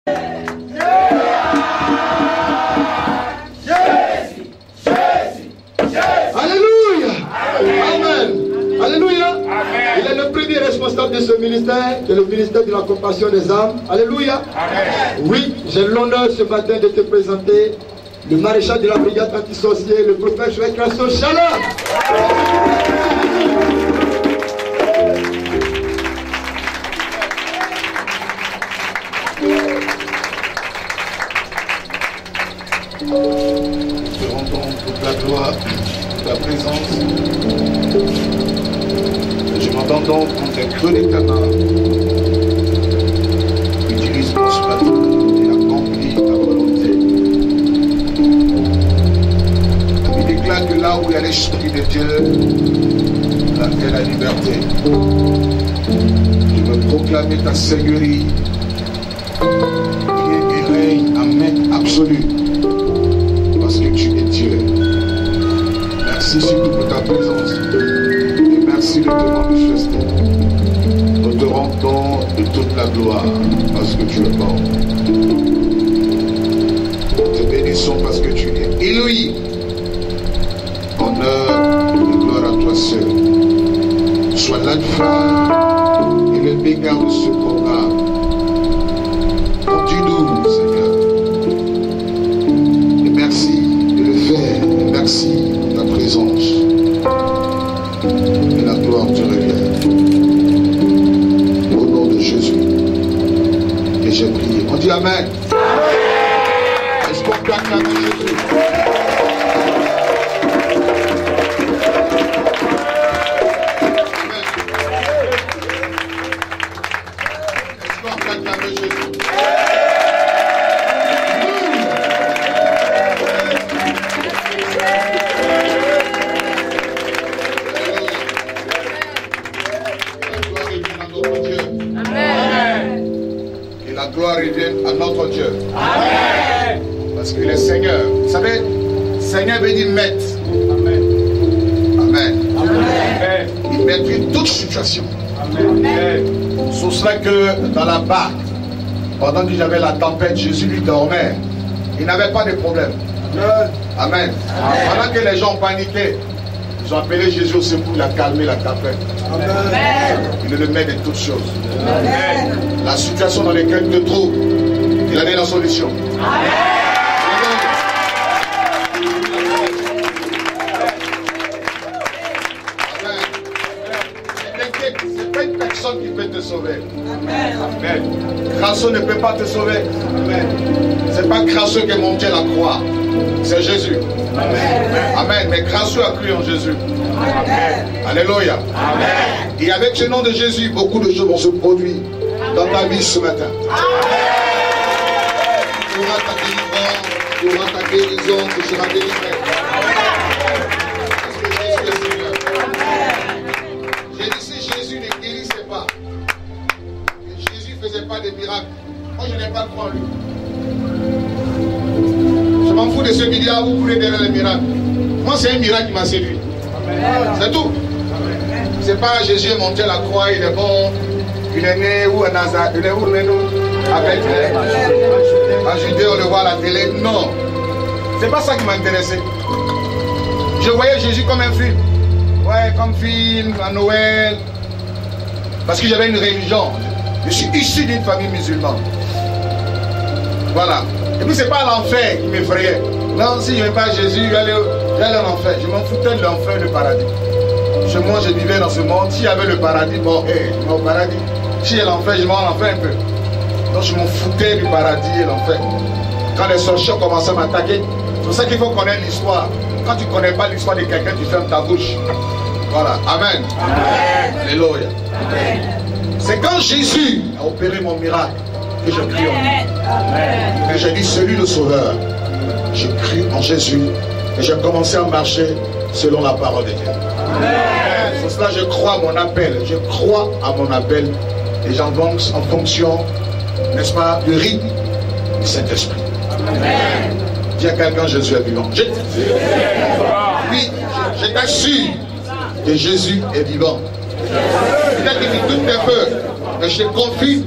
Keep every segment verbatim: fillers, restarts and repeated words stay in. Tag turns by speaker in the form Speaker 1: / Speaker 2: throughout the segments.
Speaker 1: Alléluia. Amen. Alléluia. Il est le premier responsable de ce ministère, c'est le ministère de la compassion des âmes. Alléluia. Amen. Oui, j'ai l'honneur ce matin de te présenter le maréchal de la brigade anti-sorcier, le prophète Joël Crasso Chaleur.
Speaker 2: Te rendons toute la gloire, toute la présence. Je m'entends donc contre les creux des canards. Utilise mon plateau et accomplis ta volonté. Il déclare que là où il y a l'Esprit de Dieu, là il y a la liberté. Je veux proclamer ta seigneurie qui règne en maître absolu. Parce que tu es Dieu. Merci surtout pour ta présence. Et merci de te manifester. Nous te rendons de toute la gloire parce que tu es bon. Nous te bénissons parce que tu es Elohim. Honneur et gloire à toi seul. Sois l'alpha et le béguin de ce programme. Conduis-nous, Seigneur. Et merci. Merci de ta présence. Et la gloire te revient. Au nom de Jésus. Et j'ai prié. On dit Amen. Est-ce qu'on peut acclamer Jésus? Amen. Est-ce qu'on peut acclamer Jésus? La gloire revienne à notre Dieu. Amen. Parce qu'il est Seigneur. Vous savez, Seigneur veut dire maître. Amen. Amen. Amen. Il maîtrise toute situation. Amen. C'est cela que dans la barque, pendant que j'avais la tempête, Jésus lui dormait. Il n'avait pas de problème. Amen. Amen. Amen. Pendant que les gens paniquaient, ils ont appelé Jésus au secours, il a calmé la tempête. Amen. Il est le maître de toutes choses. Amen. La situation dans laquelle tu te trouves, il a donné la solution. Amen. C'est pas une personne qui peut te sauver. Amen. Amen. Crasso ne peut pas te sauver. Amen. C'est pas Crasso qui est monté à la croix. C'est Jésus. Amen. Amen. Mais Crasso a cru en Jésus. Amen. Alléluia. Amen. Et avec ce nom de Jésus, beaucoup de choses vont se produire dans ta vie ce matin. Tu auras ta délivrance, tu auras ta guérison, tu seras délivré. Parce que Jésus est Seigneur. J'ai dit si Jésus ne guérissait pas, que Jésus ne faisait pas de miracles, moi je n'ai pas cru en lui. Je m'en fous de ceux qui disent ah vous voulez derrière les miracles. Moi c'est un miracle qui m'a séduit. C'est tout. C'est pas Jésus est monté à la croix, il est bon. Il est né où à Nazareth, il est où né nous avec en Judée, on le voit à la télé. Non, c'est pas ça qui m'intéressait. Je voyais Jésus comme un film. Ouais, comme film, à Noël. Parce que j'avais une religion. Je suis issu d'une famille musulmane. Voilà. Et puis c'est pas l'enfer qui m'effrayait. Non, si je n'aimais pas Jésus, j'allais en enfer. Je m'en foutais de l'enfer et du paradis. Chez moi, je vivais dans ce monde. S'il y avait le paradis, bon, hé, hey, je vais au paradis. Si il y a l'enfer, je m'en enfer un peu. Donc je m'en foutais du paradis et l'enfer. Quand les sorciers commençaient à m'attaquer, c'est pour ça qu'il faut connaître l'histoire. Quand tu ne connais pas l'histoire de quelqu'un, tu fermes ta bouche. Voilà. Amen. Amen. Alléluia. C'est quand Jésus a opéré mon miracle que je crie en lui. Amen. Que j'ai dit celui le sauveur. J'ai cru en Jésus et j'ai commencé à marcher selon la parole de Dieu. Amen. Pour cela, je crois à mon appel. Je crois à mon appel. Et j'en donc en fonction, n'est-ce pas, du rythme du Saint-Esprit. Amen. Dis à quelqu'un, Jésus est vivant. Je... Oui, je, je t'assure que Jésus est vivant. Peut-être qu'il dit toutes tes peurs, mais je te confie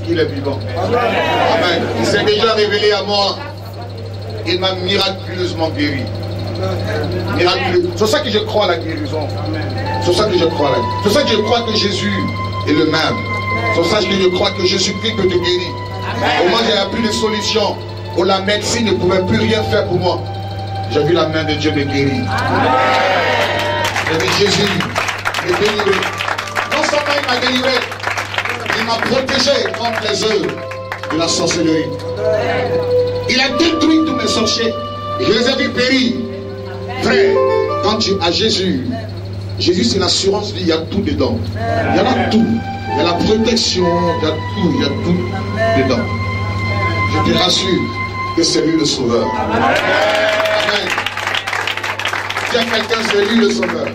Speaker 2: qu'il est vivant. Amen. Il s'est déjà révélé à moi. Il m'a miraculeusement guéri. Miraculeux. C'est pour ça que je crois à la guérison. C'est pour ça que je crois à la guérison. C'est pour ça que je crois que Jésus est le même. C'est pour ça que je crois que Jésus-Christ peut te guérir. Au moins, j'avais plus de solution. Où la médecine ne pouvait plus rien faire pour moi. J'ai vu la main de Dieu me guérir. J'ai vu Jésus me délivrer. Non seulement il m'a délivré, il m'a protégé contre les œuvres de la sorcellerie. Il a détruit tous mes sorciers. Je les ai vus périr. Frère, quand tu as Jésus, Jésus c'est l'assurance vie, il y a tout dedans. Il y en a tout. Il y a la protection, il y a tout, il y a tout dedans. Je te rassure que c'est lui le sauveur. Amen. Tiens quelqu'un, c'est lui le sauveur.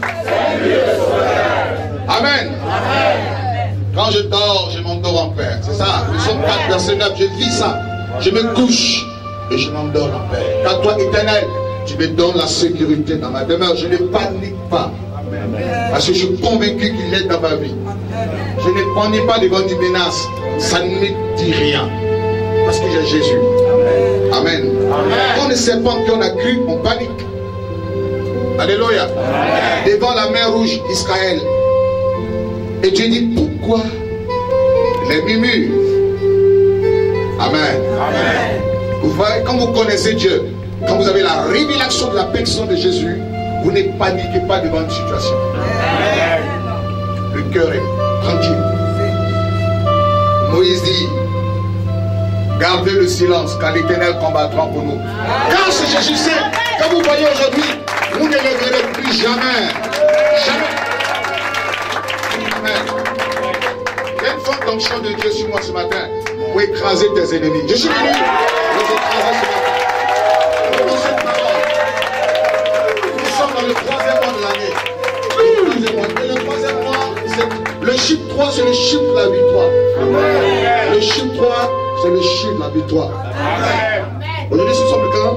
Speaker 2: Amen. Quand je dors, je m'endors en paix. C'est ça. Nous sommes quatre verset neuf. Je vis ça. Je me couche et je m'endors en paix. Car toi, Éternel, tu me donnes la sécurité dans ma demeure. Je ne panique pas. Parce que je suis convaincu qu'il est dans ma vie. Je ne panique pas devant des menaces. Ça ne me dit rien. Parce que j'ai Jésus. Amen. Amen. On ne sait pas qu'on a cru, on panique. Alléluia. Amen. Devant la mer rouge d'Israël. Et Dieu dit pourquoi les murmures. Amen. Amen. Vous voyez, quand vous connaissez Dieu, quand vous avez la révélation de la personne de Jésus, vous ne paniquez pas devant une situation. Amen. Le cœur est tranquille. Moïse dit, gardez le silence car l'Éternel combattra pour nous. Car ce Jésus sait, comme vous voyez aujourd'hui, vous ne le verrez plus jamais. Jamais. Amen. Il y a une forte onction de Dieu sur moi ce matin pour écraser tes ennemis. Je suis venu les écraser ce matin. Pour cette parole. Nous sommes dans le troisième mois de l'année. Et le troisième mois, le chiffre trois, c'est le chiffre de la victoire. Amen. Le chiffre trois, c'est le chiffre de la victoire. Aujourd'hui, ce sont le quand?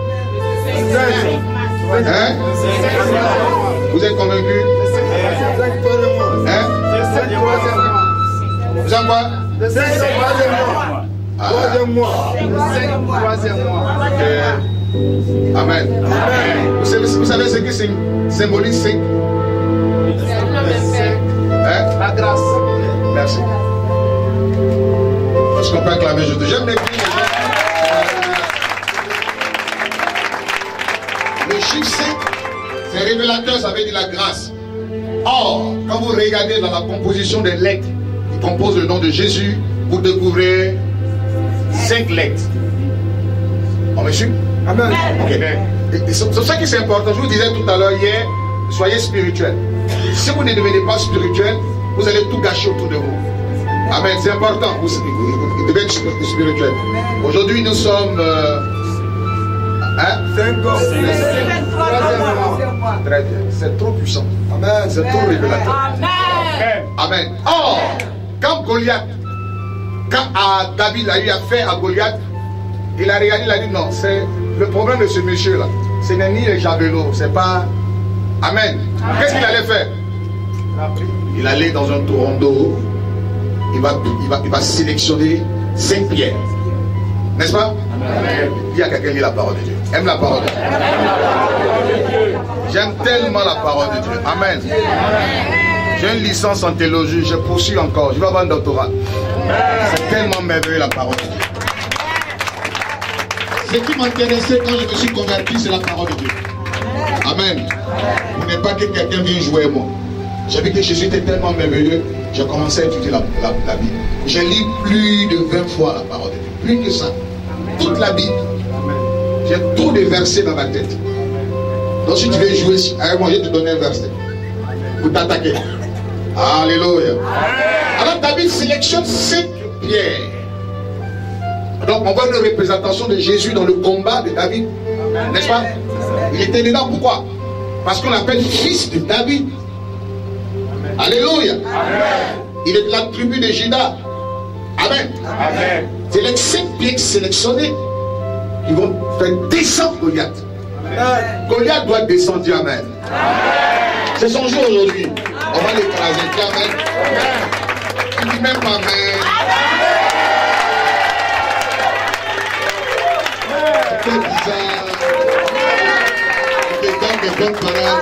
Speaker 2: Hein? Vous êtes convaincus? Hein? Vous en quoi? Troisième mois. Troisième mois. Amen. Vous savez, vous savez ce qui symbolise cinq? Hein? La grâce. Merci. Est-ce qu'on peut acclamer Jésus? J'aime les cris. Le chiffre cinq, c'est révélateur, ça veut dire la grâce. Or, quand vous regardez dans la composition des lettres qui composent le nom de Jésus, vous découvrez cinq lettres. On me suit? Amen. Okay. C'est pour ça que c'est important. Je vous disais tout à l'heure hier, soyez spirituel. Si vous ne devenez pas spirituel, vous allez tout gâcher autour de vous. Amen, c'est important. Vous, vous, vous devez être spirituel. Aujourd'hui, nous sommes. Euh, hein? Très bien. C'est trop puissant. Amen. C'est trop révélateur. Amen. Amen. Or, quand Goliath, quand à David a eu affaire à Goliath, il a regardé, il a dit non, c'est le problème de ce monsieur-là. Ce n'est ni les javelots, c'est pas. Amen. Qu'est-ce qu'il allait faire? Il allait dans un tourneau. Il va, il, va, il va sélectionner cinq pierres. N'est-ce pas? Amen. Il y a quelqu'un qui lit la parole de Dieu. Aime la parole de Dieu. J'aime tellement la parole de Dieu. Amen. J'ai une licence en théologie. Je poursuis encore. Je vais avoir un doctorat. C'est tellement merveilleux la parole de Dieu. Ce qui m'intéressait quand je me suis converti, c'est la parole de Dieu. Amen. Vous n'êtes pas que quelqu'un vienne jouer à moi. J'ai vu que Jésus était tellement merveilleux. J'ai commencé à étudier la, la, la Bible. J'ai lu plus de vingt fois la parole de Dieu. Plus que ça. Toute la Bible. J'ai trop de versets dans ma tête. Donc si tu veux jouer avec moi, je vais te donner un verset. Pour t'attaquer. Alléluia. Alors David sélectionne cinq pierres. Donc on voit une représentation de Jésus dans le combat de David. N'est-ce pas? Il était dedans. Pourquoi? Parce qu'on l'appelle fils de David. Alléluia. Amen. Il est de la tribu de Juda. Amen. Amen. C'est les cinq pieds sélectionnés qui vont faire descendre Goliath. Amen. Goliath doit descendre. Amen. C'est son jour aujourd'hui. On va l'écraser. Amen. Tu dis même pas amen. Amen. disant, il te donne des bonnes paroles.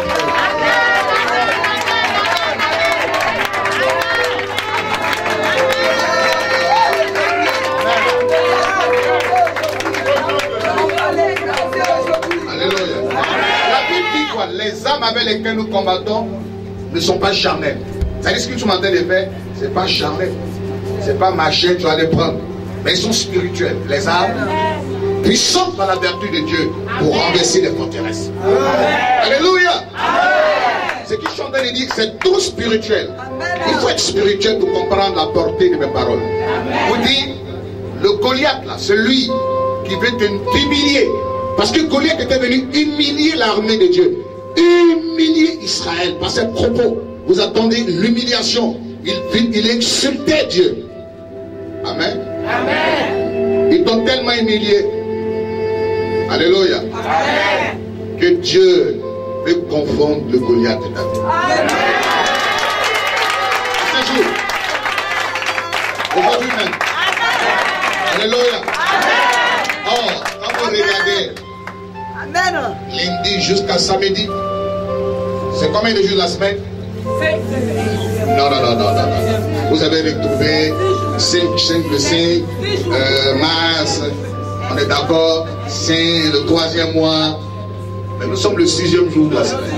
Speaker 2: Alléluia. La Bible dit quoi? Les âmes avec lesquelles nous combattons ne sont pas charnelles. C'est-à-dire ce que tu m'entends de faire, c'est pas charnel. C'est pas marcher, tu vas les prendre. Mais ils sont spirituels. Les âmes puissantes par la vertu de Dieu pour renverser les forteresses. Alléluia. Ce qui sont en train de dire, c'est tout spirituel. Il faut être spirituel pour comprendre la portée de mes paroles. Vous dites, le Goliath là, celui qui veut t'humilier. Parce que Goliath était venu humilier l'armée de Dieu. Humilier Israël par ses propos. Vous attendez l'humiliation. Il, il insultait Dieu. Amen. Amen. Ils t'ont tellement humilié. Alléluia. Amen. Que Dieu veut confondre le Goliath de David. Amen. Ce jour. Aujourd'hui même. Alléluia. Amen. Oh, quand vous regardez Amen. Lundi jusqu'à samedi, c'est combien de jours de la semaine? Non, non, non, non, non, non. Vous avez retrouvé cinq, cinq, le cinq, euh, mars, on est d'accord, c'est le troisième mois, mais nous sommes le sixième jour de la semaine.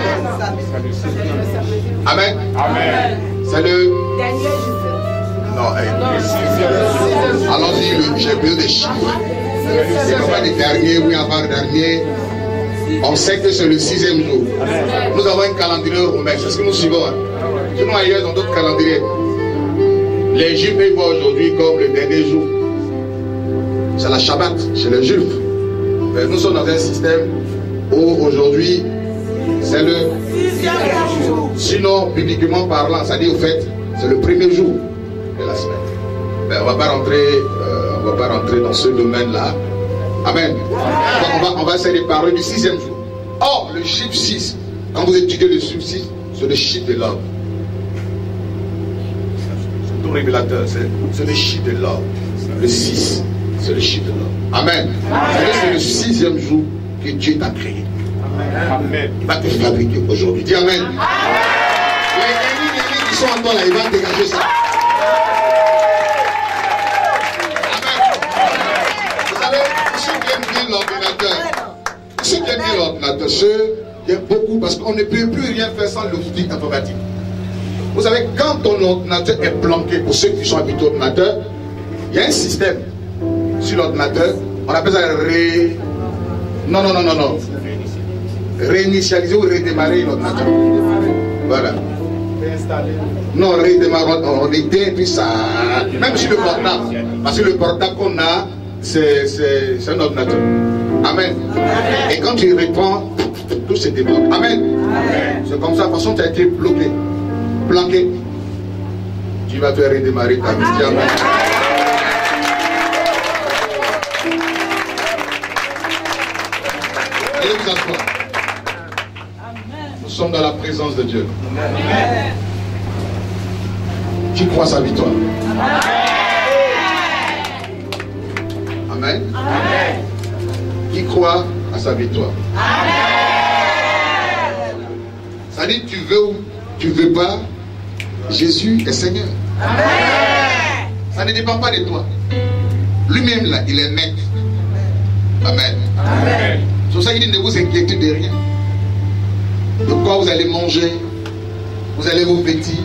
Speaker 2: Amen. Amen. C'est le dernier jour. Non, eh. Allons-y, j'ai besoin des chiffres. C'est pas les derniers, oui, avant le dernier. On sait que c'est le sixième jour. Nous avons un calendrier romain, c'est ce que nous suivons. Hein. Sinon, ailleurs, dans d'autres calendriers. Les Juifs, ils voient aujourd'hui comme le dernier jour. C'est la Shabbat chez les Juifs. Mais nous sommes dans un système où aujourd'hui, c'est le sixième jour. Sinon, bibliquement parlant, ça dit au fait, c'est le premier jour de la semaine. Mais on ne va pas rentrer, euh, on va pas rentrer dans ce domaine-là. Amen. On va, on va essayer de parler du sixième jour. Or, le chiffre six, quand vous étudiez le chiffre six, c'est le chiffre de l'homme. C'est tout révélateur, c'est le chiffre de l'homme. Le six, c'est le chiffre de l'homme. Amen. C'est le sixième jour que Dieu t'a créé. Amen. Il va te fabriquer aujourd'hui. Dis Amen. Amen. Les ennemis qui sont en toi là, ils vont dégager ça. L'ordinateur. Ceux qui aiment bien l'ordinateur, ceux qui aiment beaucoup, parce qu'on ne peut plus rien faire sans l'outil informatique. Vous savez, quand ton ordinateur est planqué, pour ceux qui sont habitués au ordinateur, il y a un système sur l'ordinateur, on appelle ça ré... Non, non, non, non, non. Réinitialiser ou redémarrer l'ordinateur. Voilà. Non, redémarrer, on éteint, puis ça... Même sur le portable. Parce que le portable qu'on a, c'est un ordinateur. Amen. Amen. Et quand tu reprends, tout se débloque. Amen. Amen. C'est comme ça, de toute façon, tu as été bloqué, planqué. Tu vas te redémarrer ta vie. Amen. Amen. Allez vous asseoir. Nous sommes dans la présence de Dieu. Amen. Tu crois sa victoire. Amen. Amen. Amen. Qui croit à sa victoire. Amen. Ça dit, tu veux ou tu ne veux pas, Jésus est Seigneur. Amen. Ça ne dépend pas de toi. Lui-même là, il est maître. Amen. Amen. C'est pour ça qu'il dit, ne vous inquiétez de rien. De quoi vous allez manger, vous allez vous vêtir.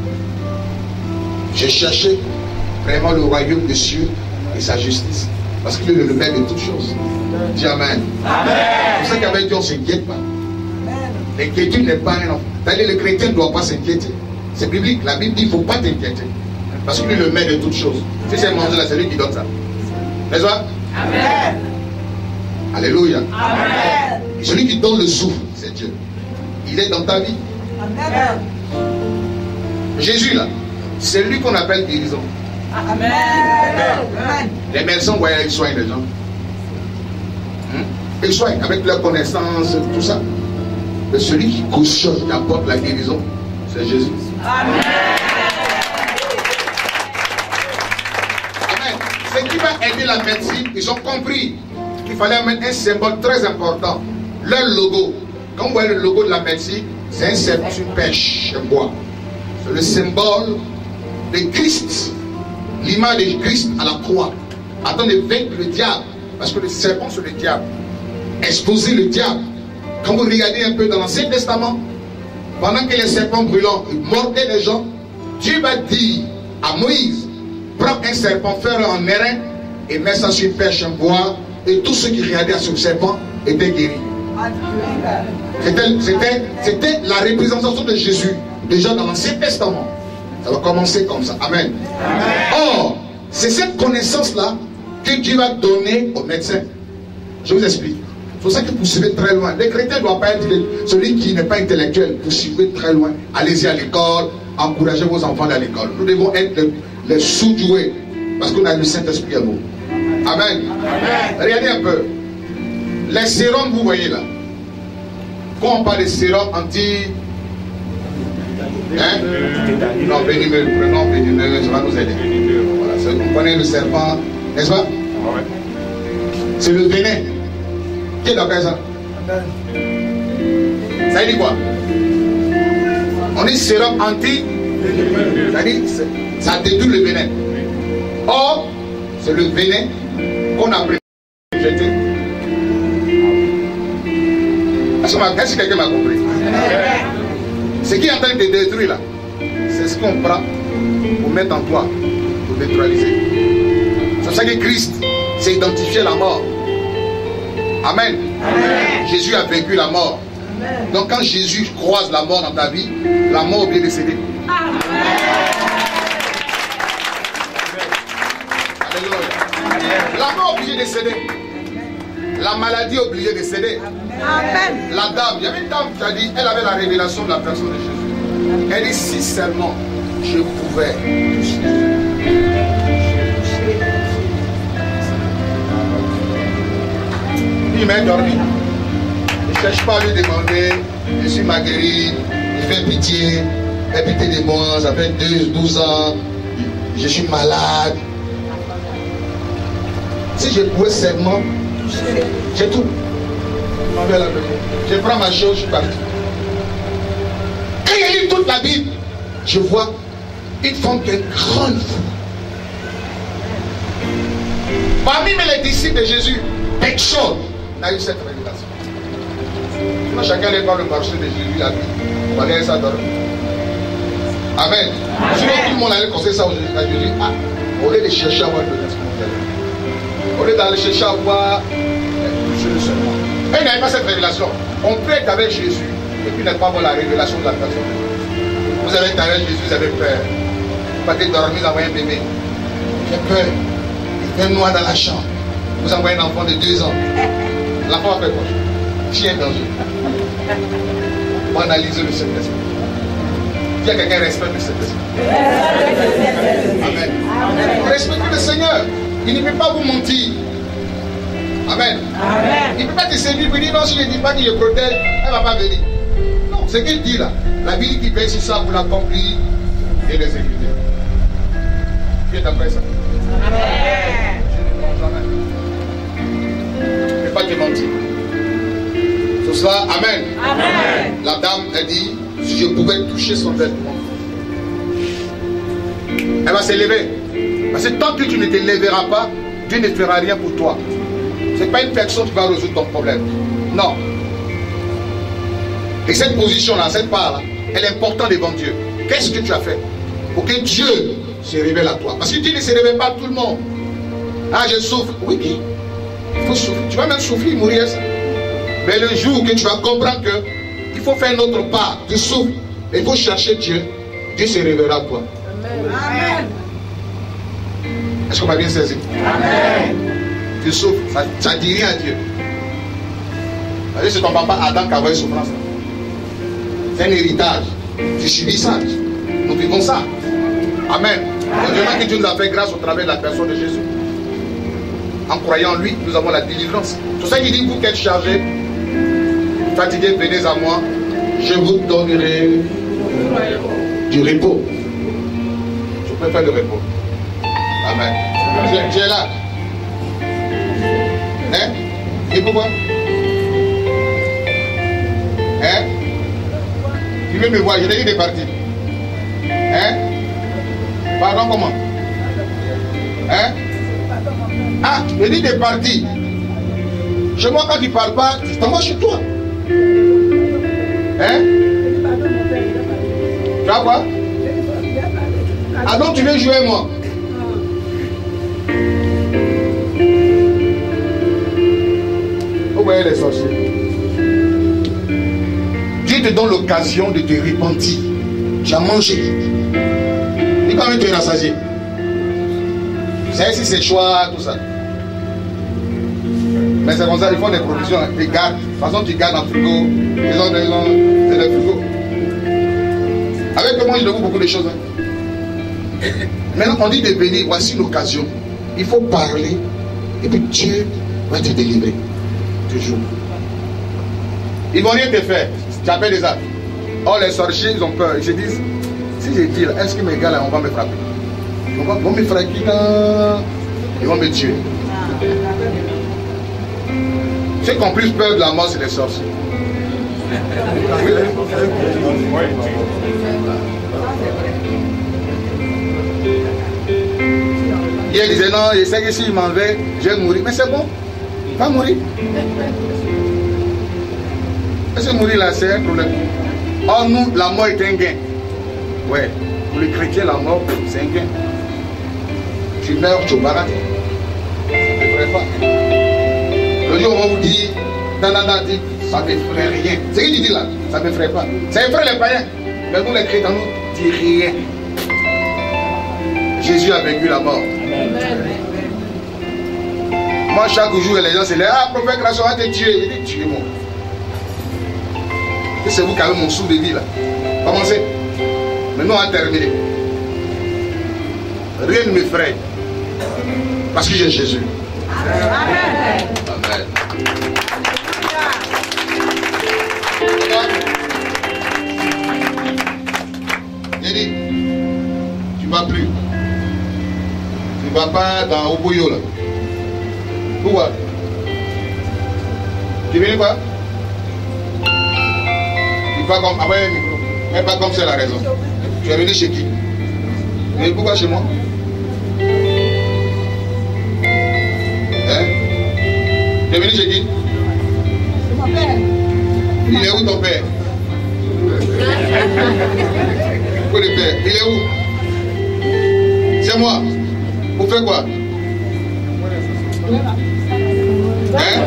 Speaker 2: J'ai cherché vraiment le royaume des cieux et sa justice. Parce qu'il est le maître de toutes choses. Dis Amen. Amen. C'est pour ça qu'avec Dieu, on ne s'inquiète pas. L'inquiétude n'est pas un enfant. C'est-à-dire, le chrétien ne doit pas s'inquiéter. C'est biblique. La Bible dit qu'il ne faut pas t'inquiéter. Parce qu'il est le maître de toutes choses. Si c'est manger là, c'est lui qui donne ça. N'est-ce pas? Amen. Alléluia. Amen. Et celui qui donne le souffle, c'est Dieu. Il est dans ta vie. Amen. Jésus là, c'est lui qu'on appelle guérison. Amen. Amen. Les médecins voyaient, ils soignent les gens. Hmm? Ils soignent avec leur connaissance, tout ça. Mais celui qui cautionne, qui apporte la guérison, c'est Jésus. Amen. Amen. Ce qui va aider la médecine, ils ont compris qu'il fallait mettre un symbole très important. Leur logo, quand vous voyez le logo de la médecine, c'est un serpent sur pêche, un bois. C'est le symbole de Christ, l'image de Christ à la croix, afin de vaincre le diable. Parce que le serpent, c'est le diable. Exposer le diable. Quand vous regardez un peu dans l'Ancien Testament, pendant que les serpents brûlants mordaient les gens, Dieu va dire à Moïse, prends un serpent, fais-le en airain et mets ça sur une perche en bois, et tous ceux qui regardaient sur le serpent étaient guéris. C'était la représentation de Jésus, déjà dans l'Ancien Testament. Ça va commencer comme ça. Amen. Amen. Or, c'est cette connaissance-là que Dieu va donner aux médecins. Je vous explique. C'est pour ça que vous suivez très loin. Les chrétiens ne doivent pas être celui qui n'est pas intellectuel. Vous suivez très loin. Allez-y à l'école, encouragez vos enfants à l'école. Nous devons être les, les sous-doués parce qu'on a le Saint-Esprit à nous. Amen. Amen. Regardez un peu. Les sérums, vous voyez là. Quand on parle de sérum anti... Hein? Non, venimeux, prenons venimeux, ça va nous aider. Voilà, on connaît le serpent, n'est-ce pas? C'est le venin. Qui est d'accord avec ça? Ça dit quoi? On dit sérum anti, ça dit ça détruit le venin. Or, c'est le venin qu'on a jeté. Est-ce que quelqu'un m'a compris? Ce qui est en train de détruire là, c'est ce qu'on prend pour mettre en toi, pour neutraliser. C'est ça que Christ s'est identifié à la mort. Amen. Amen. Jésus a vaincu la mort. Amen. Donc quand Jésus croise la mort dans ta vie, la mort vient de céder. Amen. Alléluia. La mort est obligée de céder. La maladie est obligée de céder. Amen. La dame, il y avait une dame qui a dit, elle avait la révélation de la personne de Jésus. Elle dit, si seulement je pouvais toucher. Il m'a dormi. Je ne cherche pas à lui demander, je suis ma guérie, il fait pitié, il fait pitié de moi, ça fait douze ans, je suis malade. Si je pouvais seulement toucher, j'ai tout. Je prends ma chose, je suis parti. Quand il lit toute la Bible, je vois une femme qui est grande. Parmi les disciples de Jésus, personne n'a eu cette révélation. Moi, chacun allait voir le marché de Jésus, la Bible. On allait ça dormir. Amen. Sinon, tout le monde allait conseiller ça à Jésus. Ah, au lieu de chercher à voir le reste, au lieu d'aller chercher à voir le seulement. Et il n'avait pas cette révélation. On peut être avec Jésus et puis ne pas avoir la révélation de la personne. Vous avez été avec Jésus, vous avez peur. Vous partez dormir, vous envoyez un bébé. J'ai peur. Il fait noir dans la chambre. Vous envoyez un enfant de deux ans. L'enfant va faire quoi? Chien danger. Pour analyser le Saint-Esprit. Il y a quelqu'un qui respecte le Saint-Esprit. Amen. Respectez le Seigneur. Il ne peut pas vous mentir. Amen. Amen. Il ne peut pas te séduire et dire non, si je ne dis pas qu'il le protège, elle ne va pas venir. Non, ce qu'il dit là, la Bible qui veille sur ça pour l'accomplir et les exécuter. Qui est après ça? Amen. Je ne vais pas te mentir. Sur cela, Amen. Amen. La dame a dit, si je pouvais toucher son vêtement, elle va s'élever. Parce que tant que tu ne te lèveras pas, Dieu ne fera rien pour toi. Ce n'est pas une personne qui va résoudre ton problème. Non. Et cette position-là, cette part-là, elle est importante devant Dieu. Qu'est-ce que tu as fait pour que Dieu se révèle à toi? Parce que Dieu ne se révèle pas à tout le monde. Ah, je souffre. Oui, il faut souffrir. Tu vas même souffrir, mourir. Mais le jour que tu vas comprendre qu'il faut faire notre part, tu souffres. Il faut chercher Dieu. Dieu se révélera à toi. Amen. Est-ce qu'on va bien saisir? Amen. Tu souffres, ça ne dit rien à Dieu. C'est ton papa Adam qui a envoyé souffrance. C'est un héritage. Tu subis ça. Nous vivons ça. Amen. Heureusement que Dieu nous a fait grâce au travers de la personne de Jésus. En croyant en lui, nous avons la délivrance. C'est pour ça qu'il dit, vous qui êtes chargés, fatigués, venez à moi, je vous donnerai du repos. Je préfère le repos. Amen. Tu es là. Hein? Et pourquoi? Hein? Tu veux me voir, je t'ai dit de partir. Hein? Pardon, comment? Hein? Ah, tu me dis de partir. Chez moi, quand tu ne parles pas, tu t'en vas chez toi. Hein? Tu vois quoi? Ah donc tu veux jouer moi? Vous voyez les sorciers. Dieu te donne l'occasion de te repentir. Tu as mangé. Et quand même tu es rassasié. Vous savez si c'est choix, tout ça. Mais c'est comme ça, ils font des provisions. Tu gardes. De toute façon, tu gardes dans le frigo. Ils ont des gens. C'est le frigo. Avec le moi, je découvre beaucoup de choses. Hein. Maintenant, on dit de venir. Voici une occasion. Il faut parler. Et puis Dieu va te délivrer. Toujours. Ils ne vont rien te faire. Tu appelles les autres. Oh, les sorciers, ils ont peur. Ils se disent, si je dis, est-ce que mes gars là, on va me frapper? Ils vont, vont me frapper. Ils vont me tuer. Ceux qui ont plus peur de la mort, c'est les sorciers. Oui. Il disait non, je sais que s'il m'en va, je vais mourir. Mais c'est bon, va mourir. Est-ce que mourir là, c'est un problème? Or, nous, la mort est un gain. Ouais, pour les chrétiens, la mort, c'est un gain. Tu meurs, tu es barat. Ça ne te ferait pas. Le jour où on vous dit, non, non, non, ça ne me ferait rien. C'est ce qu'il dit là, ça ne me ferait pas. Ça effraie les païens. Mais nous, les chrétiens, nous, dit rien. Jésus a vaincu la mort. Moi, chaque jour, les gens se lèvent. Ah, prophète, grâce à te tuer. Il dit, tuez-moi. Et c'est vous qui avez mon sou de vie là. Commencez. Maintenant, on a terminé. Rien ne m'effraie. Parce que j'ai Jésus. Amen. Amen. J'ai dit, tu ne vas plus. Tu ne vas pas dans Oboyo là. Pourquoi? Tu viens quoi? Tu vas comme. Ah ouais, mais pas comme c'est la raison. Tu es venu chez qui? Mais pourquoi chez moi? Hein? Tu es venu chez qui?
Speaker 3: C'est mon père.
Speaker 2: Il est où ton père? Pourquoi le père? Il est où? C'est moi. Vous faites quoi? Hein?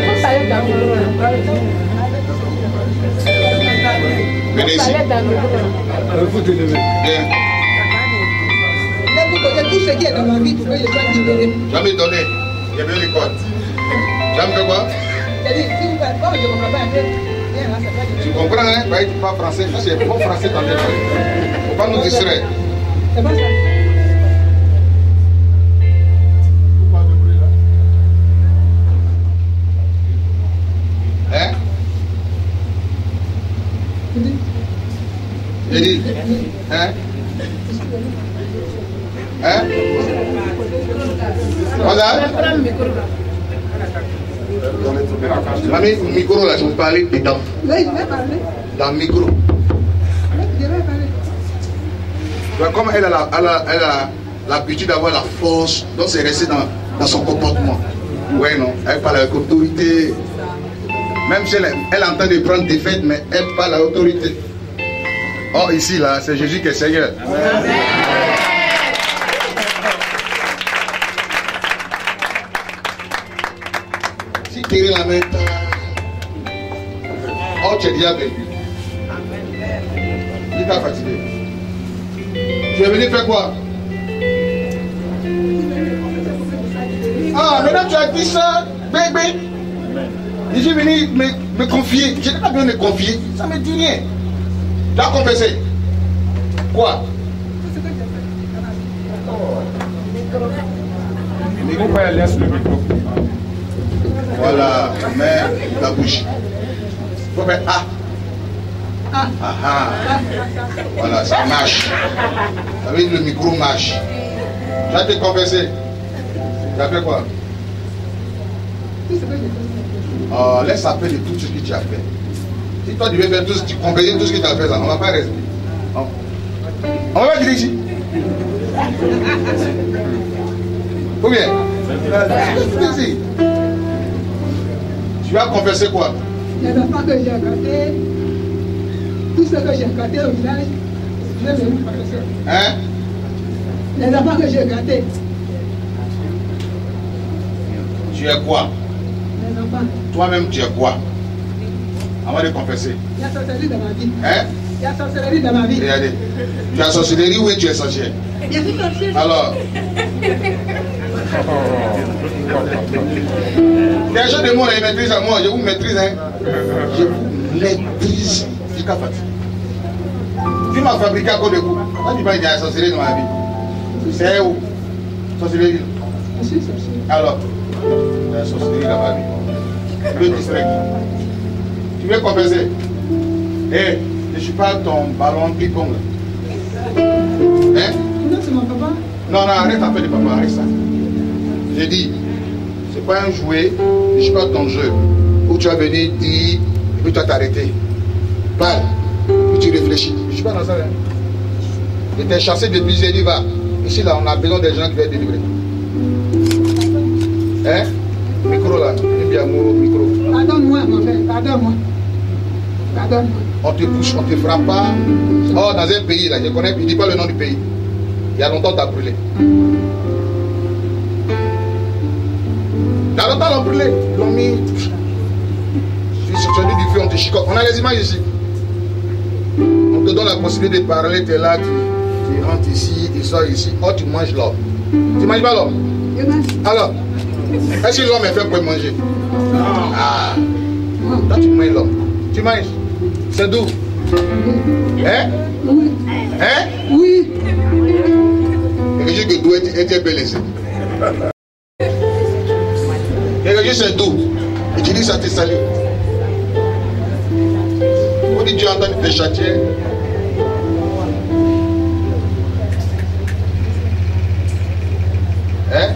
Speaker 2: Venez ici.
Speaker 1: Vous te levez.
Speaker 2: Viens.
Speaker 3: Tout ce qui est dans ma vie, tu peux le faire libérer.
Speaker 2: Jamais donné. Il y avait les codes. Jamais fait quoi? Tu comprends, hein? Bah, tu parles français, je sais. Bon français dans les mains. Il ne faut pas nous distraire.
Speaker 3: C'est bon ça?
Speaker 2: Hein? J'ai dit, hein? Hein? Voilà. Mamie, le micro là, je vous parlais dedans.
Speaker 3: Oui, je vais parler.
Speaker 2: Dans le micro.
Speaker 3: Je vais parler.
Speaker 2: Comme elle a la- elle a- elle a l'habitude d'avoir la force, donc c'est resté dans, dans son comportement. Ouais, non, elle parle avec autorité. Même si elle, elle entend de prendre des fêtes, mais elle parle à l'autorité. Oh, ici, là, c'est Jésus qui est Seigneur. Amen. Si tu es la main, oh, tu es déjà vaincu. Tu t'es fatigué. Tu es venu faire quoi? Ah, maintenant tu as dit ça, bébé. Je suis venu me, me confier. Je n'ai pas besoin de me confier. Ça ne me dit rien. Tu as confessé. Quoi? Voilà, mets la bouche. Il faut faire ah. Ah ah. Voilà, ça marche. Ça veut dire le micro marche. Tu as été confessé. Tu as fait quoi?
Speaker 3: Tout ce que j'ai fait.
Speaker 2: Oh, laisse appeler de tout ce que tu as fait. Si toi tu veux faire tout ce que tu confesses tout ce que tu as fait, là, on ne va pas rester. On, on va dire ici. Ou bien? Ici. Tu vas confesser quoi?
Speaker 3: Les enfants que j'ai gâtés, tout ce que j'ai gâté au village, je vais venir confesser.
Speaker 2: Hein?
Speaker 3: Les enfants que j'ai gâtés.
Speaker 2: Tu es quoi?
Speaker 3: Les enfants.
Speaker 2: Toi-même, tu es quoi? Avant de confesser.
Speaker 3: Il y a sorcellerie dans ma vie.
Speaker 2: Hein?
Speaker 3: Il y a sorcellerie dans ma vie.
Speaker 2: Regardez. Tu as sorcellerie ou tu es sorcière?
Speaker 3: Je suis sorcière.
Speaker 2: Alors. Les gens de moi, ils maîtrisent à moi. Je vous maîtrise, hein? Je vous maîtrise. Tu m'as fabriqué à cause de vous. Quand tu parles qu'il y a la sorcellerie dans ma vie, c'est où? Sorcellerie.
Speaker 3: Je suis sorcière.
Speaker 2: Alors, il y a la sorcellerie dans ma vie. Le district. Tu veux confesser? Eh, je ne suis pas ton ballon ping-pong. Hein?
Speaker 3: Non, c'est mon papa.
Speaker 2: Non, non, arrête un peu de papa, arrête ça. J'ai dit, c'est pas un jouet, je ne suis pas ton jeu. Où tu vas venir dire, et puis tu vas t'arrêter. Parle, puis tu réfléchis. Je ne suis pas dans ça. Hein? Je t'ai chassé depuis, j'ai dit, va. Ici, là, on a besoin des gens qui viennent délivrer. Hein? Micro là, il y a mon micro.
Speaker 3: Pardonne-moi, mon père, pardonne-moi. Pardonne-moi.
Speaker 2: On te pousse, on te frappe pas. Oh, dans un pays, là, je connais, il ne dit pas le nom du pays. Il y a longtemps, tu as brûlé. Il y a longtemps, on l'a brûlé. Ils l'ont mis. Tu es sorti du feu, on te chicote. On a les images ici. On te donne la possibilité de parler, tu es là, tu, tu rentres ici, tu sors ici. Oh, tu manges l'homme. Tu manges pas l'homme?
Speaker 3: Je mange.
Speaker 2: Alors, est-ce que l'homme est fait pour manger? Ah. Toi, tu manges l'homme. Tu manges. C'est doux. Hein?
Speaker 3: Oui.
Speaker 2: Hein?
Speaker 3: Oui.
Speaker 2: Et je dis que doux était bel essai. Et que c'est doux. Et tu dis ça te salue. On dit Dieu entend te châtier. Hein?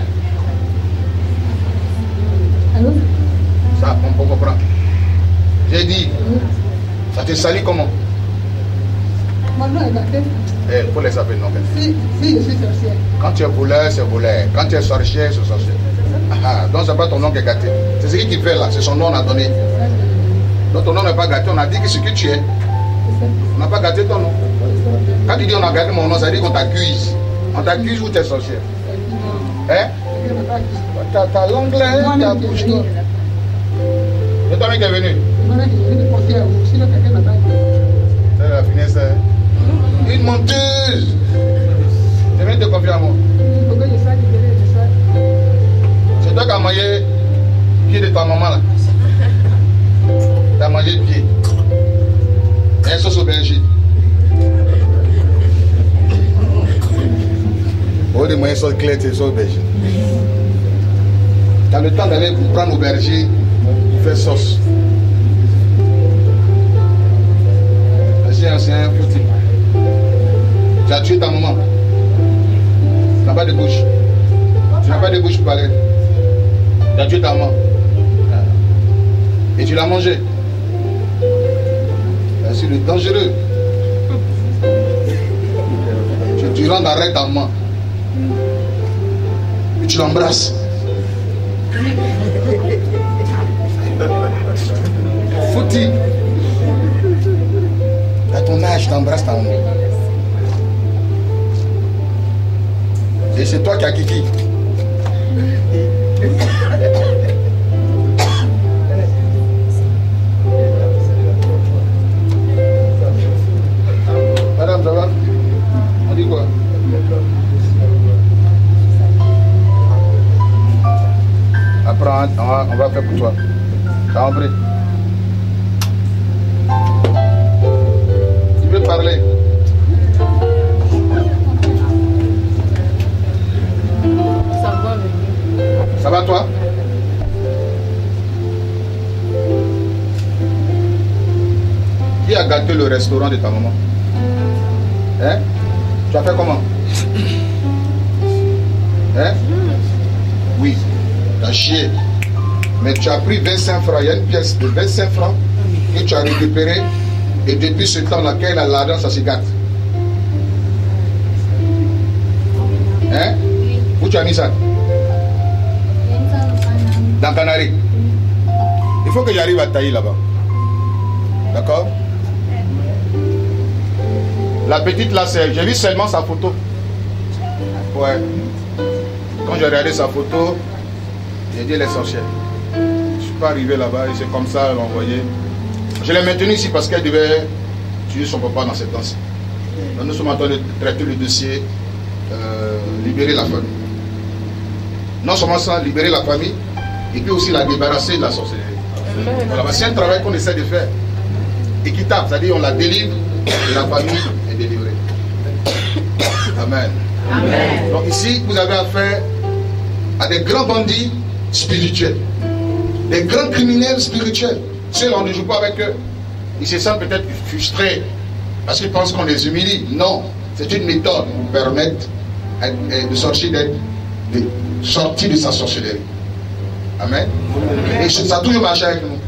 Speaker 3: Allô?
Speaker 2: Ça, on peut comprendre. J'ai dit, ça te salue comment?
Speaker 3: Mon nom est gâté.
Speaker 2: Eh, pour les appeler non.
Speaker 3: Si, si je suis sorcière.
Speaker 2: Quand tu es voleur, c'est voleur. Quand tu es sorcier, c'est sorcier. Ah, donc c'est pas ton nom qui est gâté. C'est ce qu'il fait là, c'est son nom qu'on a donné. Donc ton nom n'est pas gâté, on a dit que ce que tu es. On n'a pas gâté ton nom. Quand tu dis on a gâté mon nom, ça veut dire qu'on t'accuse. On t'accuse ou tu es sorcier? Hein? Ta, ta langue là, ta bouche là. C'est toi-même qui est venu. C'est la finesse. Une menteuse. Je viens te confier à moi. C'est toi qui as mangé le pied de ta maman là. Tu as mangé le pied. Et un sauce aubergine. Au lieu de manger sauce claire, c'est sauce aubergine. Tu as le temps d'aller prendre aubergine, faire sauce. C'est un foutu. Tu as tué ta maman. Tu n'as pas de bouche. Tu n'as pas de bouche pour parler. Tu as tué ta maman. Et tu l'as mangé. C'est le dangereux. Tu, tu rentres avec ta maman. Et tu l'embrasses. Foutu. À ton âge, tu embrasses ta maman. Et c'est toi qui as kiki. Madame, ça va? On dit quoi? Après, on va, on va faire pour toi. T'as compris? Tu veux parler?
Speaker 4: Ça va venir.
Speaker 2: Ça va toi? Qui a gâté le restaurant de ta maman? Hein? Tu as fait comment? Hein? Oui, tu as chié. Mais tu as pris vingt-cinq francs. Il y a une pièce de vingt-cinq francs que tu as récupérée. Et depuis ce temps-là, quand il a l'argent, ça se gâte. Hein? Où tu as mis ça? Dans Canary. Il faut que j'arrive à tailler là-bas. D'accord? La petite là, j'ai vu seulement sa photo. Ouais. Quand j'ai regardé sa photo, j'ai dit elle est sorcière. Je ne suis pas arrivé là-bas et c'est comme ça elle m'a envoyé. Je l'ai maintenue ici parce qu'elle devait tuer son papa dans cette temps-ci. Nous sommes en train de traiter le dossier, euh, libérer la famille. Non seulement ça, libérer la famille, et puis aussi la débarrasser de la sorcellerie. Voilà, c'est un travail qu'on essaie de faire. Équitable, c'est-à-dire on la délivre et la famille est délivrée. Amen. Amen. Donc ici, vous avez affaire à des grands bandits spirituels, des grands criminels spirituels. Ceux-là, on ne joue pas avec eux. Ils se sentent peut-être frustrés parce qu'ils pensent qu'on les humilie. Non, c'est une méthode pour permettre de sortir, de sortir de sa sorcellerie. Amen. Et ça a toujours marché avec nous.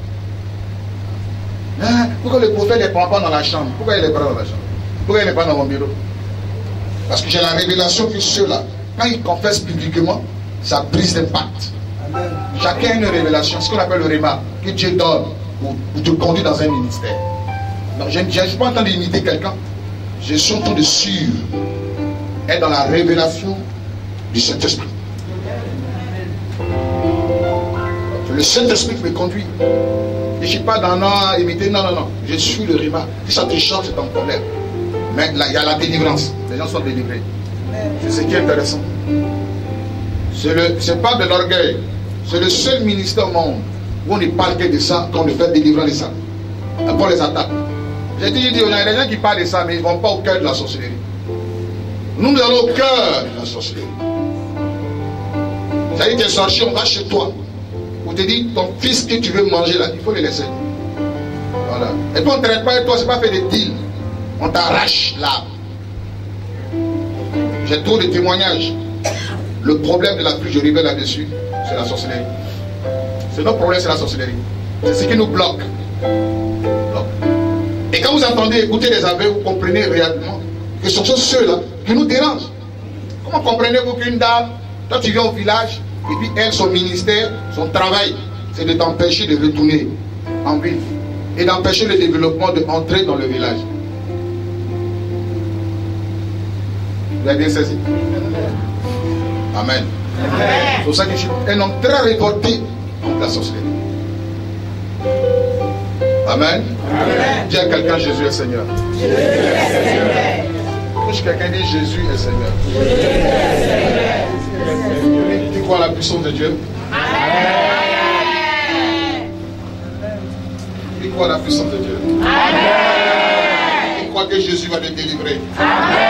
Speaker 2: Ah, pourquoi le prophète ne les prend pas dans la chambre? Pourquoi il les prend dans la chambre? Pourquoi il n'est pas dans mon bureau? Parce que j'ai la révélation que ceux-là, quand ils confessent publiquement, ça brise l'impact. Chacun a une révélation, ce qu'on appelle le réma, que Dieu donne pour, pour te conduire dans un ministère. Donc, je ne suis pas en train d'imiter quelqu'un, je suis en train de suivre, être dans la révélation du Saint-Esprit. Le Saint-Esprit me conduit. Je ne suis pas dans un imiter, non, non, non. Je suis le réma. Si ça te change, c'est ton problème. Mais là, il y a la délivrance. Les gens sont délivrés. C'est ce qui est intéressant. Ce n'est pas de l'orgueil. C'est le seul ministère au monde où on ne parle que de ça, qu'on ne fait délivrer de ça. Après les attaques. J'ai dit, il y a des gens qui parlent de ça, mais ils ne vont pas au cœur de la sorcellerie. Nous, nous allons au cœur de la sorcellerie. C'est-à-dire que tu es sorti, on va chez toi. On te dit, ton fils que tu veux manger là, il faut le laisser. Voilà. Et puis on ne traite pas avec toi, ce n'est pas fait de deal. On t'arrache là. J'ai trop de témoignages. Le problème de la pluie, je révèle là-dessus, c'est la sorcellerie. C'est notre problème, c'est la sorcellerie. C'est ce qui nous bloque. bloque. Et quand vous entendez écouter les aveugles, vous comprenez réellement que ce sont ceux-là qui nous dérangent. Comment comprenez-vous qu'une dame, toi tu viens au village, et puis elle, son ministère, son travail, c'est de t'empêcher de retourner en ville et d'empêcher le développement d'entrer dans le village. Vous avez bien saisi? Amen. C'est pour ça que je suis un homme très révolté contre la sorcellerie. Amen. Amen. Dis à quelqu'un, Jésus est Seigneur. Jésus est Seigneur. Touche quelqu'un, dit Jésus est Seigneur. Jésus est Seigneur. Tu crois à la puissance de Dieu? Amen. Tu crois à la puissance de Dieu? Amen. Tu crois que Jésus va te délivrer? Amen.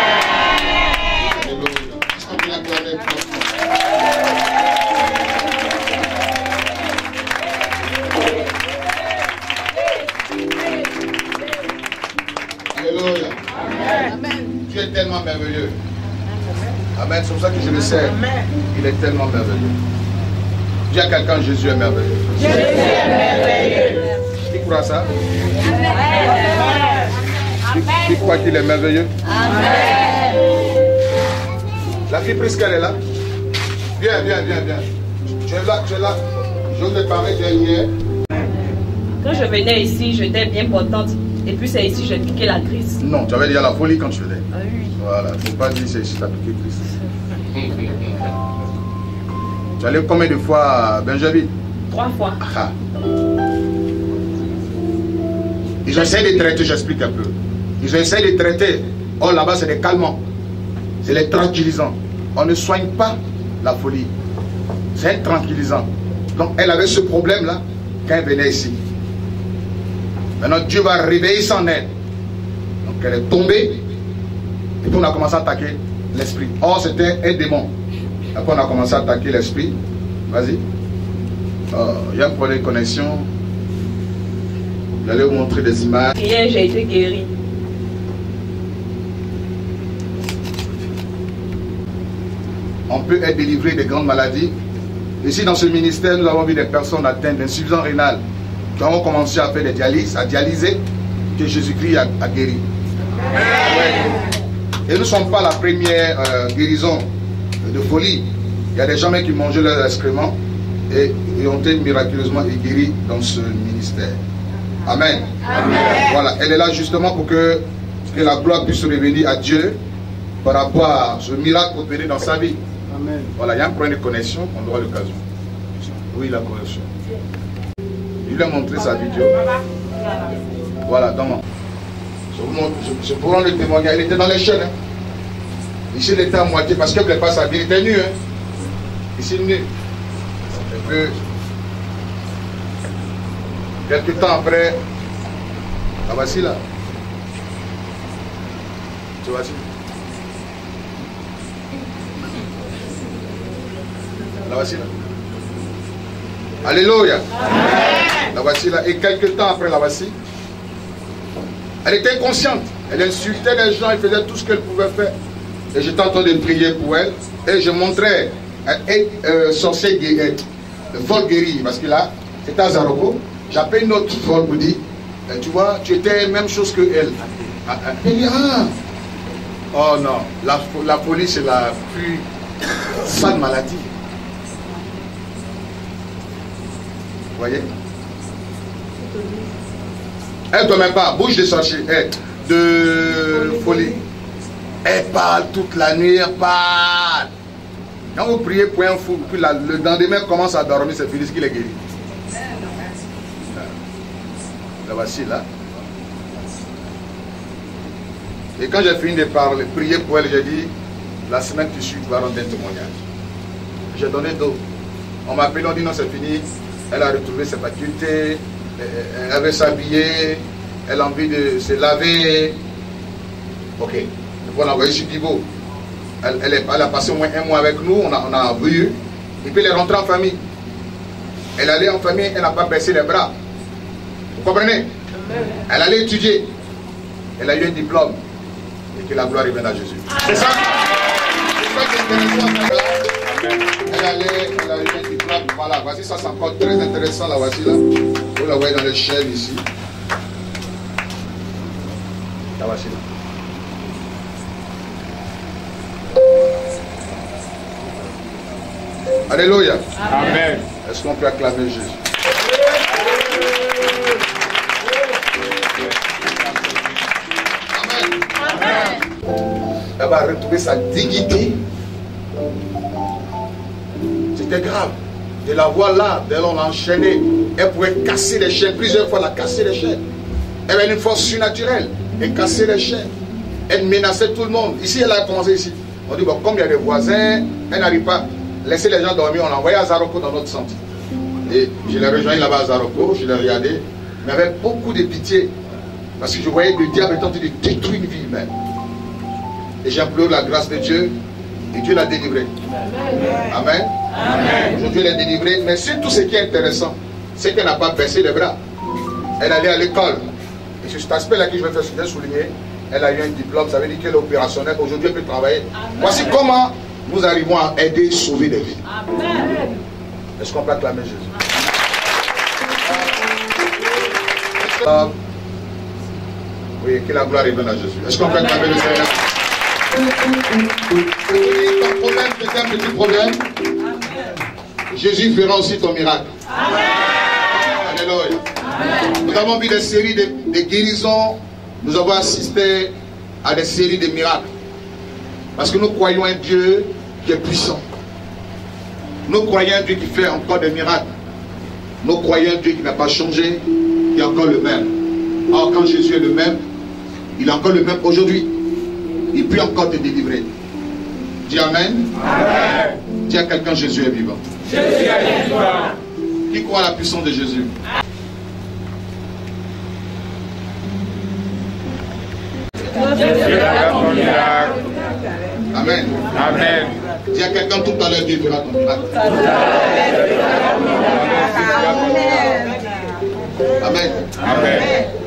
Speaker 2: Alléluia. Amen. Tu es tellement merveilleux. Amen. C'est pour ça que je le sais. Il est tellement merveilleux. Dis à quelqu'un, Jésus est merveilleux. Jésus est merveilleux. Tu crois ça? Amen. Tu, tu crois qu'il est merveilleux? Amen. La fille Prisca, elle est là? Viens, viens, viens, viens. Tu es là, tu es là. Je vais parler dernière.
Speaker 5: Quand je venais ici, j'étais bien contente. Et puis c'est ici que j'ai piqué la crise.
Speaker 2: Non, tu avais déjà la folie quand tu venais.
Speaker 5: Ah oui.
Speaker 2: Voilà, il ne faut pas dire c'est ici que tu as piqué Christ. Tu allais combien de fois à Benjamin?
Speaker 5: Trois fois.
Speaker 2: Ah. Ils essaient de traiter, j'explique un peu. Ils essaient de traiter. Oh, là-bas, c'est des calmants. C'est les tranquillisants. On ne soigne pas la folie. C'est un tranquillisant. Donc, elle avait ce problème-là quand elle venait ici. Maintenant, Dieu va réveiller son aide. Donc, elle est tombée. Et puis, on a commencé à attaquer l'esprit. Or, c'était un démon. Après, on a commencé à attaquer l'esprit. Vas-y. Il y a un problème de connexion. Je vais vous montrer des images.
Speaker 5: Hier, j'ai été guéri.
Speaker 2: On peut être délivré des grandes maladies Ici, dans ce ministère, nous avons vu des personnes atteintes d'insuffisance rénale qui ont commencé à faire des dialyses, à dialyser, que Jésus-Christ a, a guéri. Ouais. Et nous ne sommes pas la première euh, guérison de folie. Il y a des gens même qui mangeaient leurs excréments et, et ont été miraculeusement guéris dans ce ministère. Amen. Amen. Voilà, elle est là justement pour que, que la gloire puisse revenir à Dieu par rapport à ce miracle opéré dans sa vie. Amen. Voilà, il y a un point de connexion, on aura l'occasion. Oui, la connexion. Il lui a montré sa vidéo. Voilà, donc, je, je vous rends le témoignage. Il était dans les chaînes. Hein. Ici, il était à moitié parce qu'elle ne voulait pas s'habiller. Il était nu. Hein. Ici, nu. Un peu. Quelques temps après, la voici là. Tu vois, la voici là. Alléluia. La voici là. Et quelques temps après la voici, elle était inconsciente. Elle insultait les gens, elle faisait tout ce qu'elle pouvait faire. Et j'étais en train de prier pour elle. Et je montrais un euh, sorcier guéri, le vol guéri. Parce que là, c'était à Zaroko. J'appelle une autre folle pour dire, tu vois, tu étais la même chose que elle. Elle dit, ah. Oh non, la, la folie c'est la plus sale maladie. Vous voyez? Elle ne te met pas, bouge de sorcier, hey, de folie. Elle parle toute la nuit, elle parle. Quand vous priez pour un fou, puis la, le lendemain commence à dormir, c'est fini, ce qu'il est guéri. La voici là. Et quand j'ai fini de parler, prier pour elle, j'ai dit, la semaine qui suit, tu vas rendre un témoignage. J'ai donné d'eau. On m'a appelé, on dit non, c'est fini. Elle a retrouvé ses facultés, elle veut s'habiller, elle a envie de se laver. Ok. On l'a envoyée sur Bibo. Elle, elle, est, elle a passé au moins un mois avec nous, on a, on a vu. Et puis elle est rentrée en famille. Elle allait en famille, elle n'a pas baissé les bras. Vous comprenez? Elle allait étudier. Elle a eu un diplôme. Et que la gloire revienne à Jésus. C'est ça? C'est ça qui est intéressant. Elle allait, elle a eu un diplôme. Voilà, voici ça, c'est encore très intéressant. La voici là. Vous la voyez dans les chaînes ici. La voici là. Alléluia. Amen. Est-ce qu'on peut acclamer Jésus? Amen. Amen. Elle va retrouver sa dignité. C'était grave. De la voir là, de l'on l'a enchaînée. Elle pouvait casser les chaînes. Plusieurs fois, elle a cassé les chaînes. Elle avait une force surnaturelle. Elle cassait les chaînes. Elle menaçait tout le monde. Ici, elle a commencé ici. On dit, bon, comme il y a des voisins, elle n'arrive pas. Laisser les gens dormir, on l'a envoyé à Zaroko dans notre centre. Et je l'ai rejoint là-bas à Zaroko, je l'ai regardé, mais avec beaucoup de pitié. Parce que je voyais que le diable est en train de détruire une vie humaine. Et j'implore la grâce de Dieu, et Dieu l'a délivré. Amen. Amen. Aujourd'hui, elle est délivrée, mais surtout ce qui est intéressant, c'est qu'elle n'a pas baissé les bras. Elle allait à l'école. Et sur cet aspect-là que je vais faire souligner, elle a eu un diplôme, ça veut dire qu'elle est opérationnelle. Aujourd'hui, elle peut travailler. Amen. Voici comment nous arrivons à aider, sauver des vies. Amen. Est-ce qu'on peut acclamer Jésus? Amen. Oui, que la gloire revienne à Jésus. Est-ce qu'on peut acclamer le Seigneur? Ton problème, c'est un petit problème. Amen. Jésus fera aussi ton miracle. Amen. Alléluia. Amen. Nous avons vu des séries de, de guérisons. Nous avons assisté à des séries de miracles. Parce que nous croyons un Dieu qui est puissant. Nous croyons un Dieu qui fait encore des miracles. Nous croyons un Dieu qui n'a pas changé, qui est encore le même. Or, quand Jésus est le même, il est encore le même aujourd'hui. Il peut encore te délivrer. Dis Amen. Amen. Dis à quelqu'un, Jésus est vivant. Jésus est vivant. Qui croit à la puissance de Jésus? Amen. Amen. Dis à quelqu'un tout à l'heure, Dieu fera ton miracle. Amen. Amen. Amen.